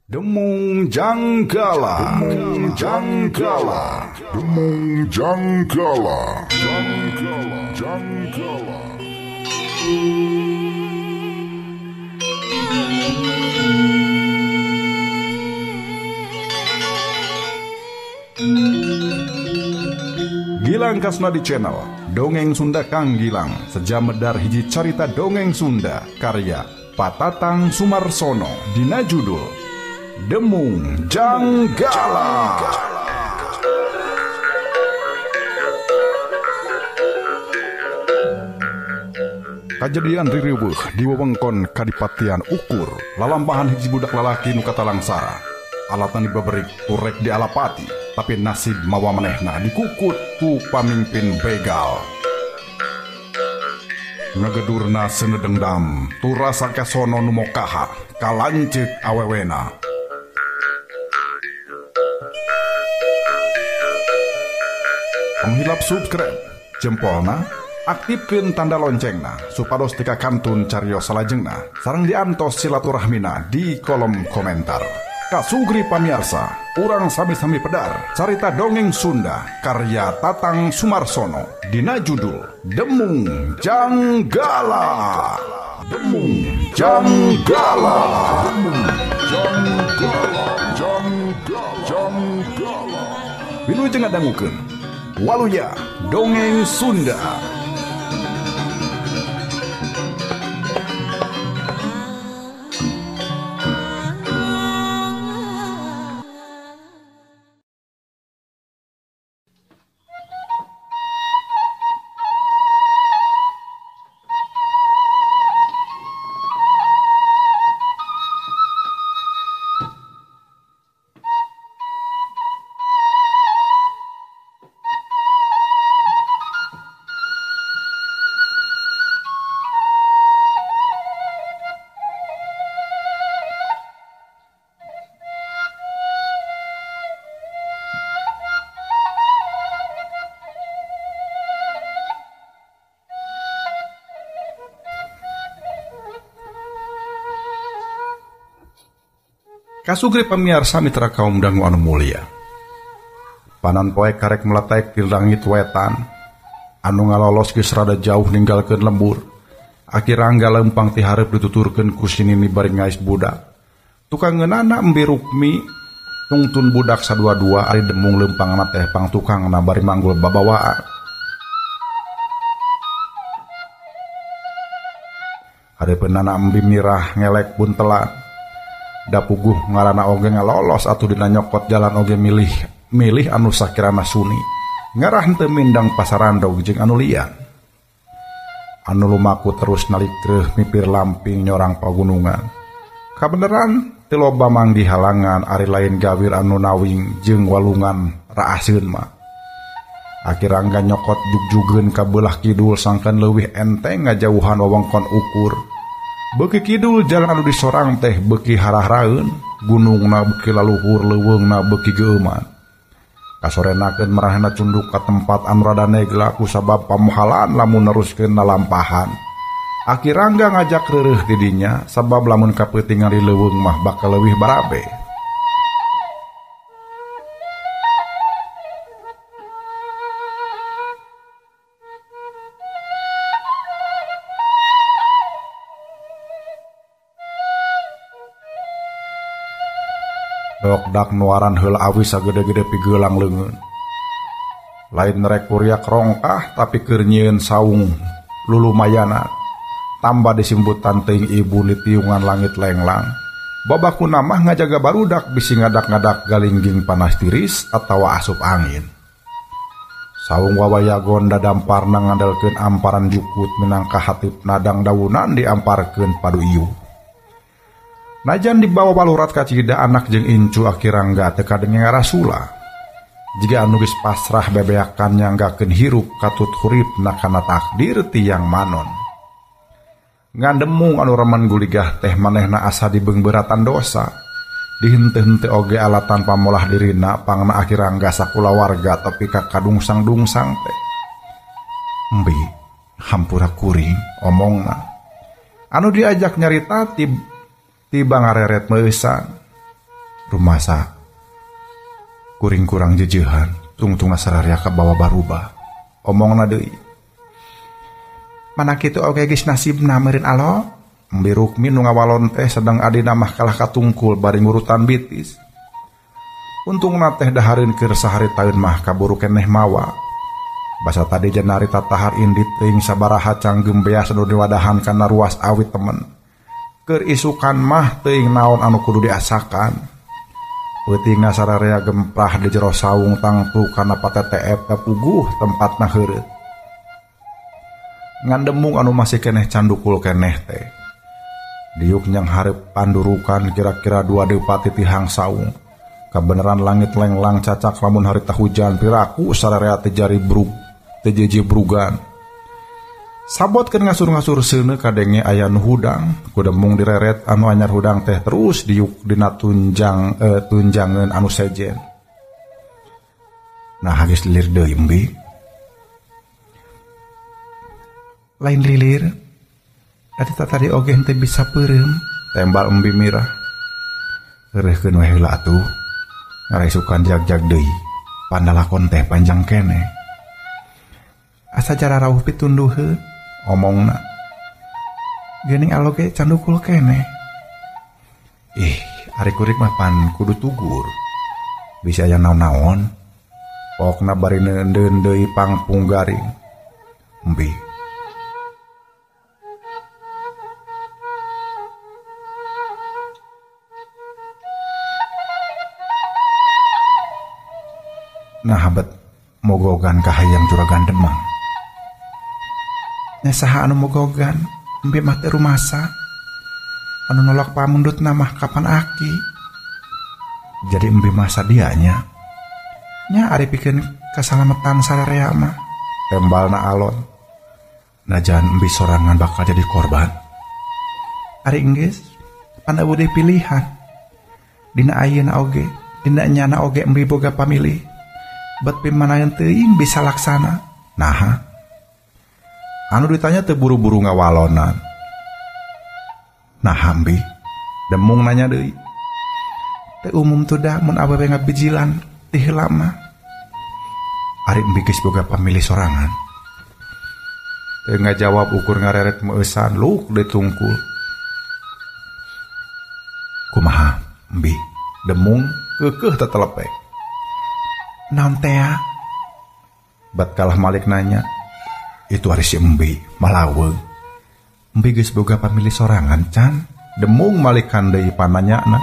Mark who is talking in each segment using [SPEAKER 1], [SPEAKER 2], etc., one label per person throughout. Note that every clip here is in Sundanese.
[SPEAKER 1] Demung Janggala. Demung Janggala. Demung Janggala. Janggala. Janggala. Gilang Kasna di channel Dongeng Sunda Kang Gilang. Sejamedar hiji carita dongeng Sunda karya Patatang Sumarsono dina judul Demung Janggala. Kajadian ririweuh di wewengkon Kadipatian Ukur, lalambahan hiji budak lalaki nu katalangsara. Alatan dibeberik turek di alapati, tapi nasib mawa manehna dikukut ku pamimpin begal. Ngegedurna senedengdam, turasa kasono nu mokaha, kalancik awewena. Penghilap subscribe, jempolna, aktifkeun tanda loncengna, supados teka kantun cariyos salajengna, sareng diantos silaturahmina di kolom komentar. Kasugri pamiarsa, urang sami-sami pedar, carita dongeng Sunda, karya Tatang Sumarsono, dina judul Demung Janggala. Demung Janggala. Demung Janggala. Janggala. Wilujeng ngadangukeun, waluya dongeng Sunda. Kasugri pamiarsa mitra kaum dangu anu mulia. Panan poe karek meletek di langit wetan, anu ngalolos geus rada jauh ninggalkeun lembur. Akirangga lempang ti hareup dituturkeun ku sinini bari ngais budak. Tukangeunana embi Rukmi nungtun budak sadua-dua ari demung lempangna teh pang tukangna bari manggul babawaan. Harepeunana embi mirah ngelek buntelan. Da puguh ngaranna oge ngalolos atuh dina nyokot jalan oge milih anu sakirana suni. Ngarah henteu mindang pasarandog jeung anu lian. Anu lumaku terus nalikreuh mipir lamping nyorang pagunungan. Kabeneran teu loba manggi halangan ari lain gawir anu nawing jeung walungan raaseun mah. Akirangga nyokot jugjugeun ka beulah kidul sangkeun leuwih enteng ngajauhan wewengkon Ukur. Beuki kidul jalan anu disorang teh beuki harah-raeun, gunungna beuki laluhur leuweungna beuki geuman. Kasorenakeun marahna cunduk ka tempat anu rada negla kusabab pamohalan lamun neruskeun lalampahan. Akirangga ngajak reureuh ti dinya sabab lamun kapeuting ari leuweung mah bakal leuwih barabe. Dokdak nuaran heula awis sagede-gede pigeulang leungeun. Lain rek kuriak rongkah tapi keur nyieun saung lulumayana. Tamba disimbutan teuing ibu di tiungan langit lenglang. Babakuna mah ngajaga barudak bisi ngadak-ngadak galingging panas tiris atawa asup angin. Saung wawayagon dadamparna ngandelkeun amparan jukut minangka hatip nadang dawunan diamparkeun padu ieu. Najan dibawa balurat kacida anak jeung incu akirangga teu kadenge ngarasula. Jiga anu geus pasrah bebeakan nyanggakeun hirup katut huripna kana takdir tiyang manon. Ngandemung anu remen guligah teh manehna asa dibeungbeuratan dosa. Dihenteu-henteu oge alatan pamolah dirina pangna akirangga sakulawarga tapi kakadungsang-dungsang teh. Embi, hampura kuring omongna. Anu diajak nyarita tiba ngareret meusan. Rumasa kuring kurang jejehan tungtung nasararia ke bawah baruba omongna deui. Mana kitu oge geus nasibna meureun alo. Mbi Rukmi nu ngawalon teh sedang adina mah kalah katungkul bari ngurutan bitis. Untungna teh dahareun keur sahari taeun mah kaburu keneh mawa. Basa tadi jenari tatahar indit teuing sabaraha canggem beas anu diwadahan kana ruas awit temen. Keur isukan mah teuing naon anu kudu diasakan. Peutingna sararea gemprah di jero saung tangtu kana pateteep puguh tempatna heureut. Ngandemung anu masih keneh candukul keneh teh. Diuk nyang hareup pandurukan kira-kira 2 deupati tihang saung. Kabeneran langit lenglang cacak lamun harita hujan piraku sararea teh jari tejeje brugan. Sabotkeun ngasur-ngasur seuneu kadenge aya nu hudang, kudemung direret anu anyar hudang teh terus diuk dina tunjangeun anu sejen. Nah geus lilir deui Embi. Lain lilir. Tadi oge henteu bisa peureum, tembal Embi Mirah. Heureuhkeun we heula atuh. Ngaresukan jag-jag deui. Pandalakon teh panjang kene. Asa cara rawuh pitunduheun omongna. Geuning aloge candukul kene. Ari kurik mah pan kudu tugur. Bisa aya naon-naon. Pokna bari neundeun deui pangpung garing. Embi. Nah habat mogogan kahayang juragan Demang. Nya saha anu mogogan Embi mah teh rumasa. Anu nolak pamundutna mah kapan aki. Jadi Embi mah sadianya. Nya ari pikeun kasalametan sararea mah. Tembalna alon. Najan Embi sorangan bakal jadi korban. Ari enggeus pan eueuh deui pilihan. Dina ayeuna oge, dina nyana oge Embi boga pamilih. Bet pimanayan teuing bisa laksana. Nah, anu ditanya teu buru-buru ngawalonan. Nah Embi, demung nanya deui. Teu umum tuh da mun awewe ngabijilan ti heula mah. Ari Embi geus boga pamilih sorangan. Teu ngajawab ukur ngareret meusan luk ditungkul. Kumaha Embi, demung keukeuh tetelepek. Naon teh? Bat kalah Malik nanya. Itu ari si Embi malaweung. Embi geus boga pamilih sorangan can. Demung Malik deui pananyana.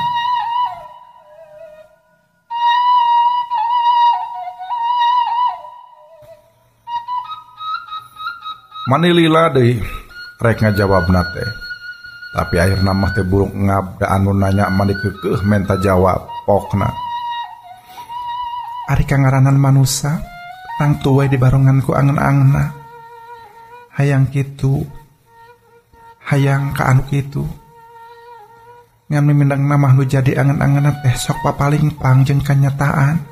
[SPEAKER 1] Manilila deui rek ngajawabna teh. Tapi akhirna mah teh buruk ngab da anu nanya Malik keukeuh menta jawab pokna. Ari kangaranan manusia tang tuwe di baronganku angen-angenna. Hayang kitu, hayang ka anu kitu. Ngan mimindang namah nu jadi angen-angenan teh sok papaling pang jeung kanyataan.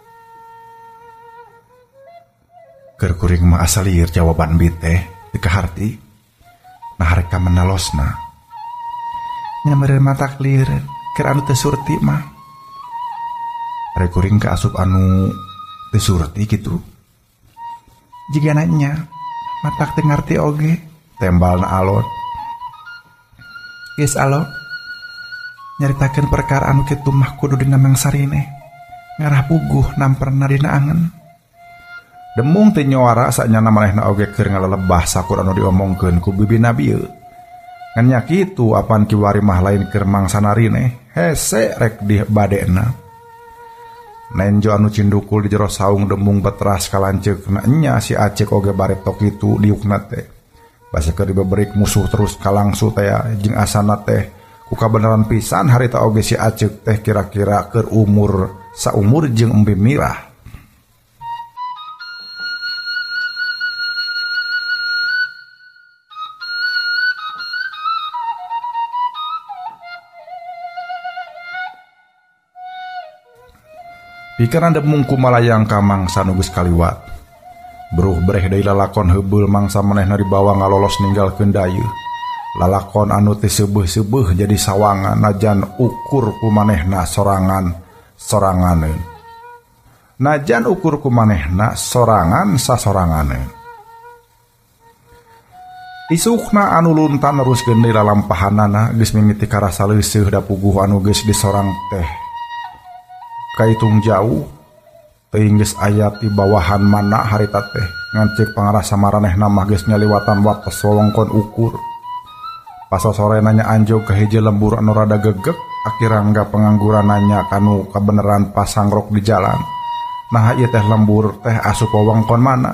[SPEAKER 1] Keur kuring mah asa lieur jawaban Embi teh teu kaharti. Nah hareka menalosna. Nya meureun matak lieureun keur anu teu surti mah. Ari kuring ka asup anu teu surti kitu. Jiga nanya matak teu ngarti oge, tembalna alon. Geus alon. Nyaritakeun perkara anu kitu mah kudu dina mangsarine. Ngarah puguh namperna dina angen. Demung teu nyuara sanyana manehna oge keur ngalelebah sakur anu diomongkeun ku bibina bieu. Ngan nya kitu apan kiwari mah lain keur mangsanarine, hese rek di badena. Nenjo anu cindukul di jero saung demung betras kalanceukna nya si Acek oge baretok kitu diukna teh. Basa keur dibeberik musuh terus kalangsu teh jeung asana teh ku kabeneran pisan harita oge si Acek teh kira-kira keur umur saumur jeung Embi Mirah. Pikeran demung kumalayang ka mangsa nu geus kaliwat. Beruh breh deui lalakon heubeul mangsa manehna dibawa ngalolos ninggalkeun dayeuh. lalakon anu teu seubeuh-seubeuh jadi sawangan najan ukur ku manehna sorangan-soranganeun. Najan ukur ku manehna sorangan sasoranganeun. Isukna anu luntan neruskeun deui lalampahanana geus mimiti karasa leuseuh da puguh anu geus disorang teh kaitung jauh teuing geus aya ti bawahan mana harita teh ngan ceuk pangarasa maranehna mah geus nyaliwatan wates wewengkon ukur. Pas sore nanya anjog ka hiji lembur anu rada gegek, akirangga pengangguran nanya kanu kabeneran pasangrok di jalan. Nah ieu teh lembur teh asup wewengkon mana?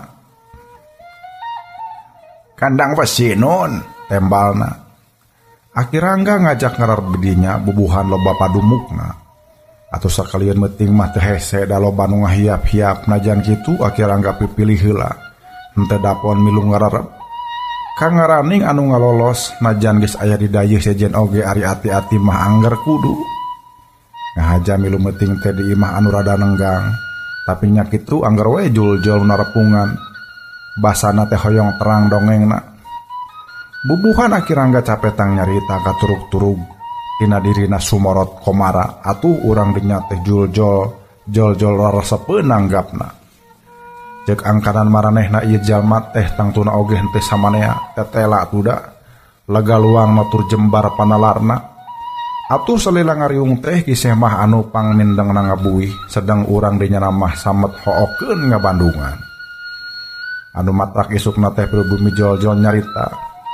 [SPEAKER 1] Kandang Wasinun, tembalna. Akirangga ngajak ngarar bedinya bubuhan loba padumukna. Atuh sakalian meuting mah teu hese da loba nu ngahiap-hiap najan kitu akirangga pipilih heula. Henteu dapon milu ngararep. Kang ngaraning anu ngalolos najan geus aya di dayeuh sejen oge ari ati-ati mah angger kudu. Ngahaja milu meuting teh di imah anu rada nenggang. Tapi nya kitu angger we jul-jul narepungan. Basana teh hoyong terang dongengna. Bubuhan akirangga capetang nyarita ka turug-turug tina dirina sumorot komara atuh urang dinya teh jul-jol raresepeun nanggapna. Cek angkanan maranehna ieu jalma teh tangtuna oge henteu samanea tetela tuda lega luang matur jembar panalarna. Atuh salila ngariung teh kisah mah anu pangmindengna ngabuih sedang urang dinya mah samet hookeun ngabandungan. Anu matrak isukna teh pribumi jol-jol nyarita.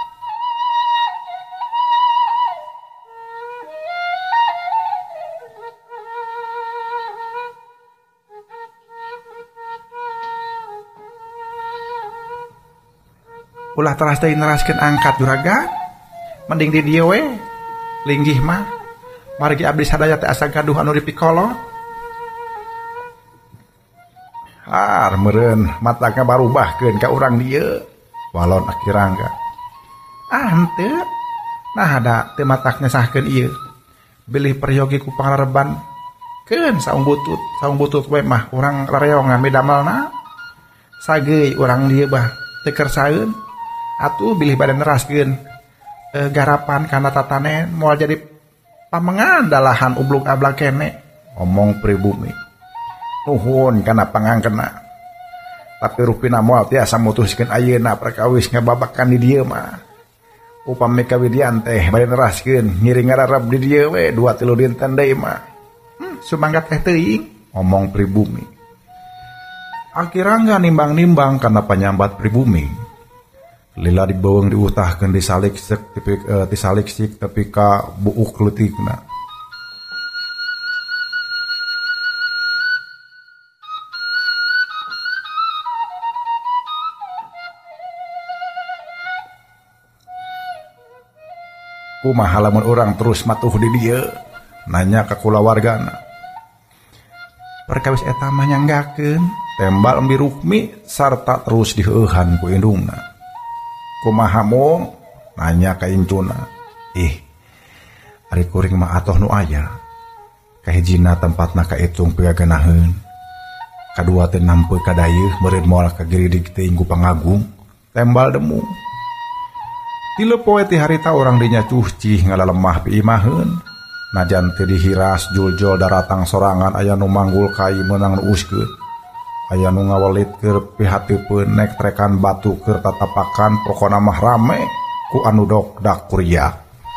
[SPEAKER 1] Ulah teras teh neraskeun angkat juragan. Mending di dieu we. Linggih mah. Margi abdi sadaya teh asa gaduh anu dipikolot. Meureun matagna barubahkeun ka urang dieu. Walon akirangga. Henteu. Nah ada teu matakna sahkeun ieu. Bilih peryogi ku pangarareban. Keun saung butut we mah urang rareongan midamelna. Sageuy urang dieu bah teu kersaeun. Atuh bilih bade neraskeun garapan kana tatanen moal jadi pamengan dalahan ubluk ablag kene. Omong pribumi. Nuhun kana pangangkena. Tapi rupina moal tiasa mutuskeun ayeuna perkawis ngababakan di dieu mah. Upami kawidian teh bade neraskeun ngiring ngararep di dieu we 2-3 dinten deui mah. Sumangga teh teuing. Omong pribumi. Akirangga nimbang-nimbang kana panyambat pribumi. Lila dibawang diutahkeun disaliksik tapi ka buuk leutikna. Kumaha lamun urang terus matuh di dieu? Nanya ka kulawargana. Perkawis eta mah nyanggakeun, tembal embi rukmi sarta terus dieueuhan ku indungna. Kumaha mung? Nanya ka incuna. Ari kuring mah atoh nu aya. Kahijina tempatna kaetung pigaganaheun. Kadua teh nampeu ka dayeuh meureun moal ka giridig teuing ku pangagung. Tembal demu. Ti leupoe ti harita urang dinya cuhcih ngalalemah piimaheun. Najan teu dihiras jul-jol daratang sorangan aya nu manggul kai meunang nu uskeun. Aya nu ngawelit keur pihateupeun nek trekan batu keur tatapakan pokona mah rame ku anu dokdak kuriak.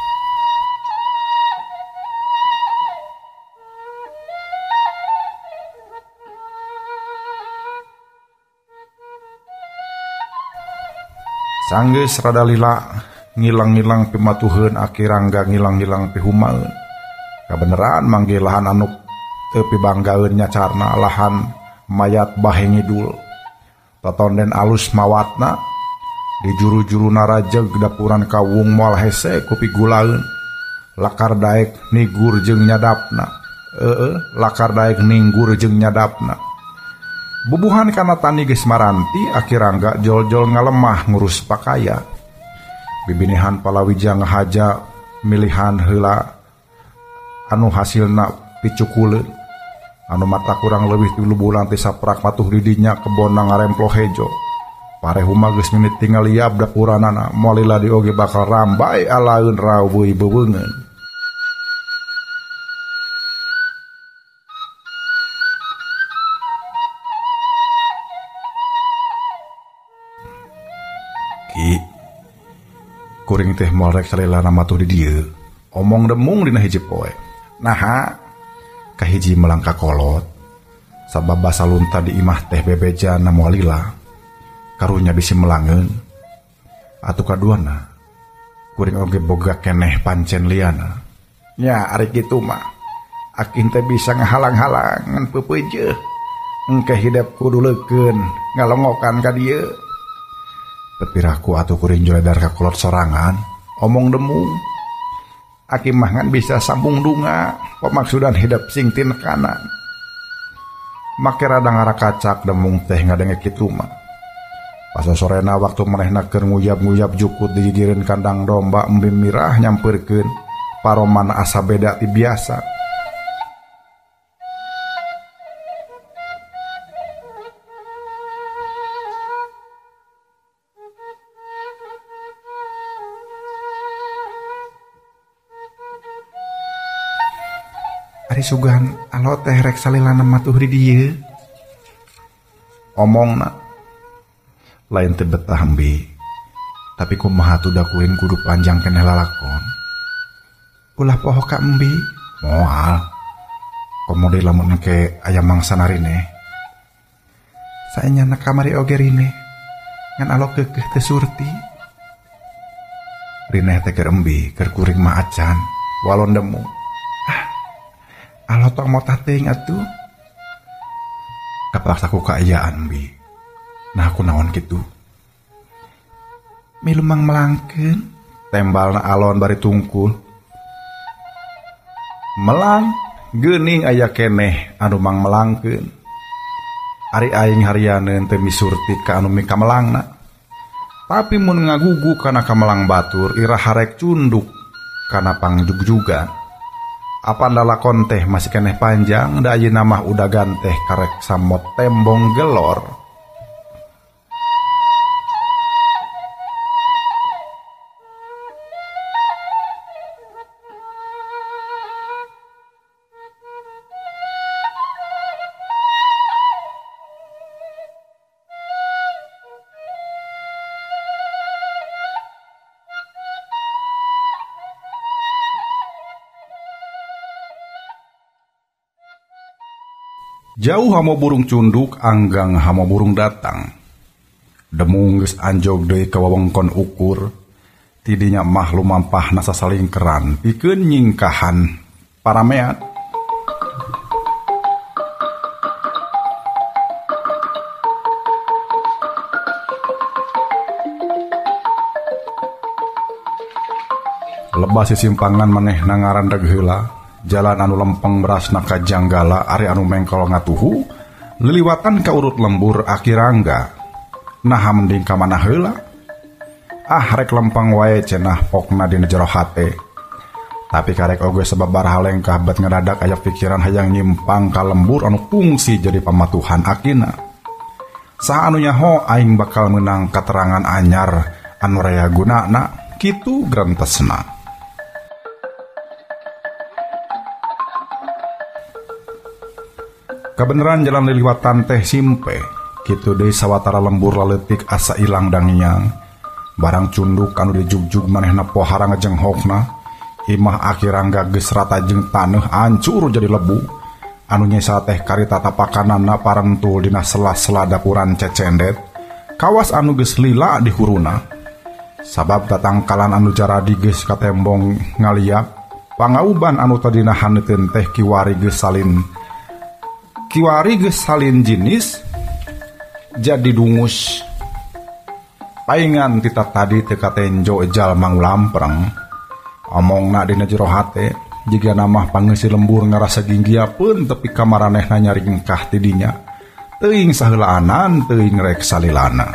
[SPEAKER 1] Sanggeus rada lila ngilang-ngilang pimatuheun akirangga ngilang-ngilang pihumaeun. Kabeneran manggih lahan anu teu pibanggaeun nyacarna lahan mayat bahe ngidul. Totonden alus mawatna di juru-juru narajeg dapuran kawung moal hese ku pigulaeun. Lakar daek nigur jeung nyadapna. Lakar daek ninggur jeung nyadapna. Bubuhan kana tani geus maranti akirangga jol-jol ngalemah ngurus pakaya. Bibinihan palawija ngahaja milihan heula anu hasilna picukuleun. Anu mata kurang leuwih 3 bulan ti saprak matuh di dinya kebon ngaremplo hejo. Parehuma geus mimiti ngaliab dapuranana moal lila di oge bakal rambai alaeun raweuy bebeungeun. Ki kuring teh moal rek salilana matuh di dieu. Omong demung dina hiji poe. Naha kahiji melangkah kolot sabab basa lunta di imah teh bebejana moal lila karunya bisi melangeun. Atuh kaduana kuring oge boga keneh pancen liana. Nya ari kitu mah akin teh bisa ngahalang-halangan pepeujeuh engke hidup kudu leukeun ngalongokan ka dieu. Pepiraku atuh kuring juledar ka kolot sorangan omong demung. Aki mah ngan bisa sambung dunga pemaksudan hidup sing tinekanan. Make rada ngarakacak demung teh ngadenge kitu mah. Pas sorena waktu manehna keur nguyab-nguyab jukut di gigireun kandang domba embim mirah nyampeurkeun paromana asa beda ti biasa. Ari sugan alo teh rek salilana matuh di dieu. Omongna lain teu betah embi. Tapi kumaha tuh da kuring kudu panjang keneh lalakon. Ulah poho ka embi. Moal. Komode lamun engke aya mangsa narine. Saenyana kamari oge rine. Ngan alo keukeuh teu surti. Rine teh keur embi, keur kuring mah acan, walon demu. Alo tong mau tateng atuh. Kapaksa ku kaayaan bi. Nah aku naon gitu. Milu mang melangkeun. Tembalna alon bari tungkul. Melang geuning aya keneh anu mang melangkeun. Ari aing harianeun teu misurti ka anu mika melangna. Tapi mun ngagugu kana kamelang batur ira harek cunduk kana pangjugjugan. Apan lalakon teh masih keneh panjang da ayeuna mah udah ganteh karek samot tembong gelor. Jauh hamo burung cunduk anggang hamo burung datang. Demung geus anjog deui ka wewengkon ukur. Tidinya mah lumampah nasa salingkeran pikeun nyingkahan parameat. Lebah sisimpangan maneh nangarandeg heula. Jalan anu lempeng berasna ka janggala ari anu mengkol ngatuhu liliwatan ka urut lembur akirangga. Nah mending ka mana heula? Rek lempeng wae cenah pokna dina jero hate. Tapi karek oge sebab barhalengkah bet ngadadak aya pikiran hayang nyimpang ka lembur anu fungsi jadi pamatuhan akina. Saha anu nyaho aing bakal meunang katerangan anyar anu raya gunana kitu grentesna. Kabeneran jalan liliwatan teh simpe. Kitu deui sawatara lembur laletik asa ilang dangiang. Barang cunduk anu dijugjug manehna pohara ngajenghokna. Imah akirangga geus rata jeung taneuh ancur jadi lebu. Anu nyesa teh karita tapakanana parentul dina sela-sela dapuran cecendet. Kawas anu geus lila di huruna. Sabab tatangkalan anu jaradi geus katembong ngaliap. Pangauban anu tadina haneuteun teh kiwari geus salin jenis jadi dungus. Paingan tita tadi teka tenjo ejal mang lampreng. Omongna dina jero hate jiga namah pangeusir lembur ngarasa ginggiapeun tepi kamaranehna nyaringkah tidinya. Teuing saheulaanan teuing rek salilana.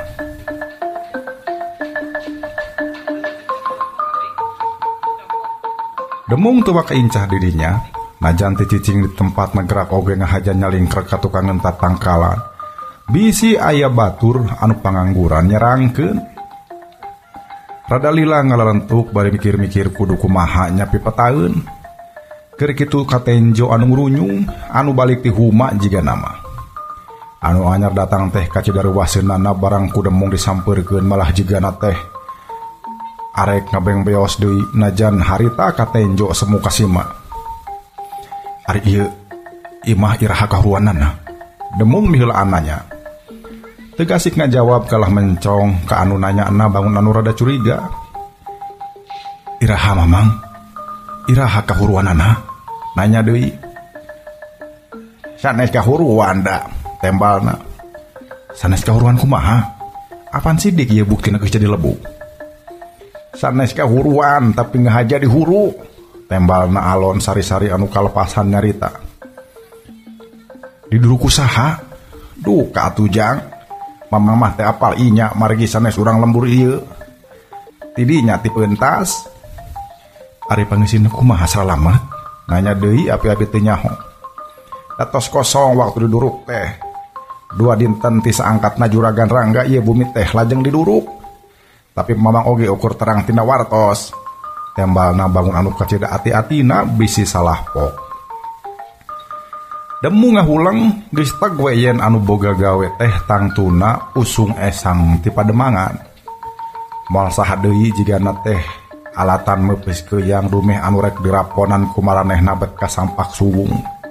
[SPEAKER 1] Demung teu wakaincah didinya. Najan ti cicing di tempat ngegerak oge ngahajan nyalingker ka tukangan tatangkalan. Bisi aya batur anu pangangguran nyerangkeun. Rada lila ngalarentuk bari mikir-mikir kudu kumaha nyapi petaeun. Keur kitu katenjo anu ngurunyung anu balik ti huma jiga nama. Anu anyar datang teh ka cidaruwaseunana barang kudemung disampeurkeun malah jigana teh arek ngabeng beos deui najan harita katenjo semu kasima. Ari ieu imah iraha kahuruanana. Demung miheulaan nanya. Tegasik ngajawab kalah mencong ka anu nanyana bangun anu rada curiga. Iraha mamang? Iraha kahuruanana? Nanya deui. Sanes kahuruan da tembalna. Sanes kahuruan kumaha? Apaan sidik ieu buktina geus jadi lebu? Sanes kahuruan tapi ngahaja di huru. Tembalna alon sari-sari anu kalepasan nyarita. Diduruku saha? Duh ka atuh jang. Mamang mah teh apal inya margi sanes urang lembur ieu. Tidinya ti pentas. Ari pangeusina kumaha salamet? Nanya deui api-api teu nyaho. Datos kosong waktu diduruk teh. 2 dinten ti saangkatna juragan Rangga ieu bumi teh lajeng diduruk. Tapi mamang oge ukur terang tina wartos. Tembalna bangun anu kacida ati-atina bisi salah pok. Demu ngahulang geus teg we yen anu boga gawe teh tangtuna usung esang ti Pademangan. Moal saha deui jigana teh alatan meupis keuyang rumeh anu rek diraponan ku maranehna bet ka sampak suwung.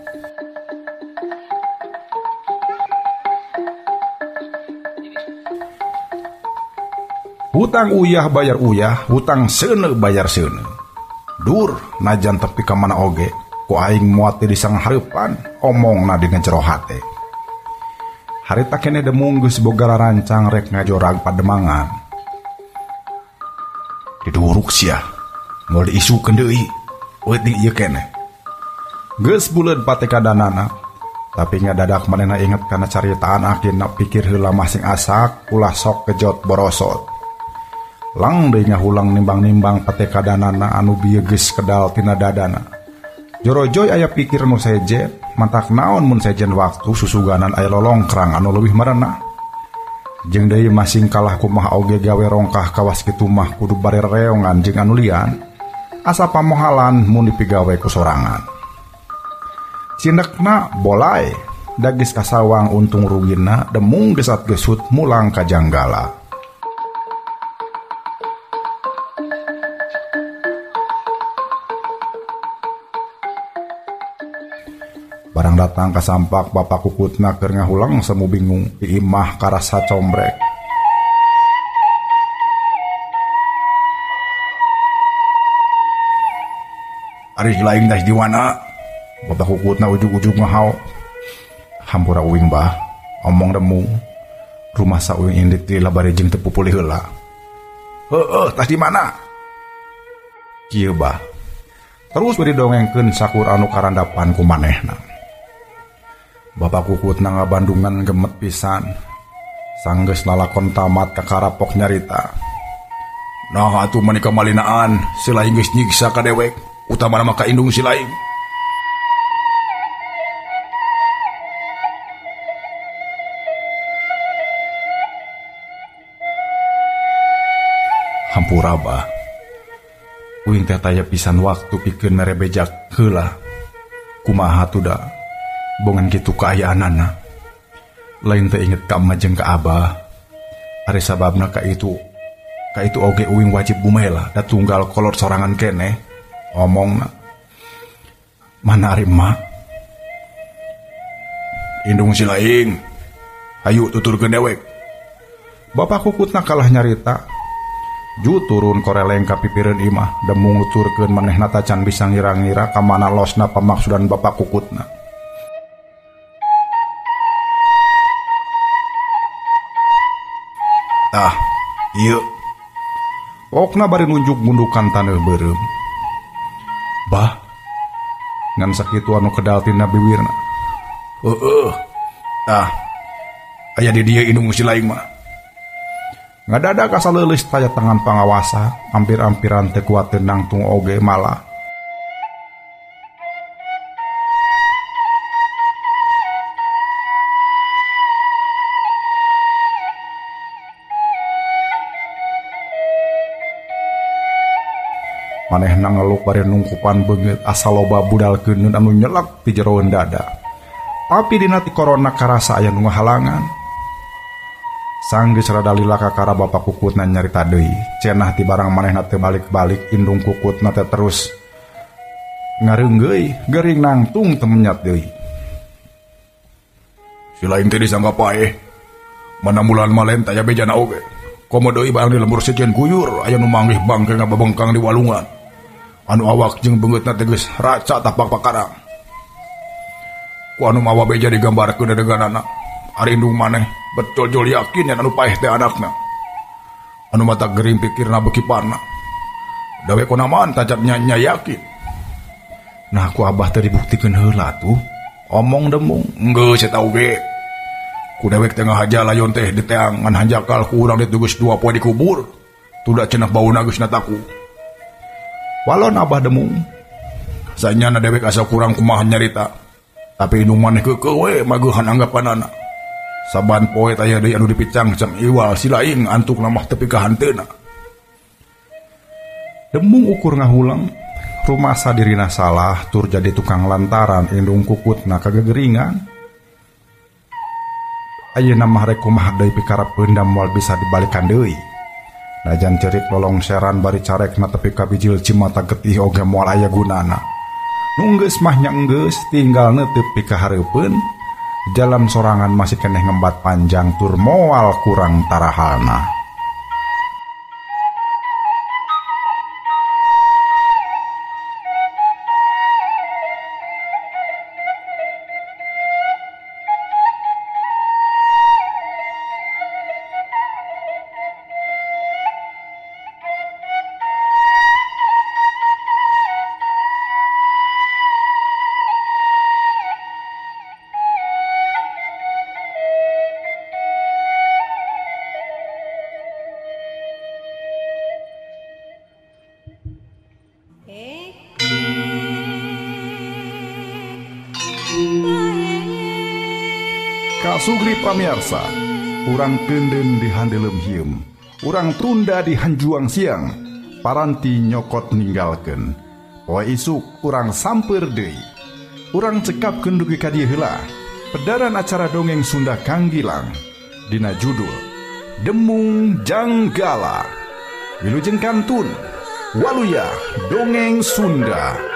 [SPEAKER 1] Hutang uyah bayar uyah, hutang seuneu bayar seuneu. Dur najan tepi ka mana oge. Ku aing muat di sang hareupan omongna dengan jero hate. Harita kene demung geus boga rancang rek ngajorag Pademangan. Diduruk sia. Moal diisukeun deui. Euting ieu kene. Geus buleud pate kadanana. Tapi ngadadak manehna inget kana caritaan akhirna pikir heula masing asak ulah sok kejot borosot. Lang deui ngahulang nimbang-nimbang pate kadanana anu bieu geus kedal tina dadana. Jorojoy aya pikir nu sejen, mantak naon mun sejen waktu susuganan aya lolongkrang anu leuwih marana. Jeung deui masing kalah kumaha oge gawe rongkah kawas kitu mah kudu bari reongan jeung anu lian. Asa pamohalan mun dipigawe ku sorangan. Cindekna bolai, dagis kasawang untung rugina demung gesat gesut mulang ka janggala. Barang datang ke sampak bapak kukutna keur ngahulang semu bingung di imah karasa combrek. Ari lain dah di mana? Bapak kukutna ujug-ujug ngahau. Hampura uing bah, omong demu. Rumah sa uing indit di labari jeung teu pupulih heula. Heueuh, tah di mana? Kieu bah. Terus beri dongengkeun sakur anu karandapan ku manehna. Bapak kukutna ngabandungan gemet pisan. Sanggeus lalakon tamat kakarapok nyarita. Nah atuh manika malinaan, si laing geus nyiksa ka dewek, utamana mah ka indung si laing. Hampura bah. Uing teh taya pisan waktu pikeun mere bejak heula. Kumaha tuh da? Bongan gitu kaayaanana. Lain teh inget ka emak jeung ka abah. Ari sababna ka itu oge uing wajib bumela da tunggal kolot sorangan kene. Omongna. Mana ari emak? Indung si laing. Hayu tuturkeun dewek. Bapak kukutna kalah nyarita. Ju turun koreleng ka pipireun imah demung nuturkeun manehna tacan bisa ngira-ngira ka mana losna pamaksudan bapak kukutna. Tah, ieu. Pokna bari nunjuk gundukan taneuh beureum. Bah, ngan sakitu anu kedal tina biwirna. Heueuh. Tah, aya di dieu indung si laing mah. Ngadadak asa leuleus taya tangan pangawasa, ampir-ampiran teu kuat teu nangtung oge malah. Manehna ngeluk bari nungkupan beungeut asa loba budal keunun anu nyelak ti jero dada. Tapi dina ti corona karasa aya nu ngahalangan. Sanggeus rada lila kakara bapa kukutna nyarita deui. Cenah ti barang manehna teu balik-balik indung kukutna teh terus ngareunggeuy gering nangtung teu menyat deui. Si lain teh disangka paeh. Mana mulan malen taya bejana oge. Komo deui barang di lembur sekian kuyur aya nu manggih bangke ngababengkang di walungan. Anu awak jeung beungeutna teh geus raca tapak pakarang. Ku anu mawa beja digambarkeun dedeganana. Ari indung maneh betul-betul yakin yen anu paeh teh anakna. Anu mata gering pikirna beuki parna. Dawe kunaman tacat nya yakin. Nah ku abah teh dibuktikeun heula tuh. Omong demung, geus eta oge. Ku dewek teh ngahaja layon teh di teang ngan hanjakal ku urang ditugus 2 poe dikubur. Tuda cenah bauna geus nataku. Walon abah demung. Sanyana dewek asa kurang kumaha nyarita. Tapi indung maneh keukeu we mageuhan anggapanana. Saban poe teh aya deui anu dipicang cam iwal si laing antuk lamah tepi ka hanteuna. Demung ukur ngahulang, rumasa dirina salah tur jadi tukang lantaran indung kukutna kagegeringan. Ayeuna mah rek kumaha deui pikarapeun da moal bisa dibalikan deui. Najan cerit lolong seran bari carekna tepi ka bijil cimata getih oge moal aya gunana. Nu geus mah nya geus tinggal neutepi ka hareupeun. Jalan sorangan masih keneh ngembat panjang tur moal kurang tarahalna. Kasugri pamirsa, urang teunden di handelem hieum, urang tunda di hanjuang siang, paranti nyokot ninggalkeun. Poe isuk urang samper deui. Urang cekapkeun dugi ka dieu heula. Pedaran acara dongeng Sunda Kang Gilang dina judul Demung Janggala. Wilujeng kantun Waluya Dongeng Sunda.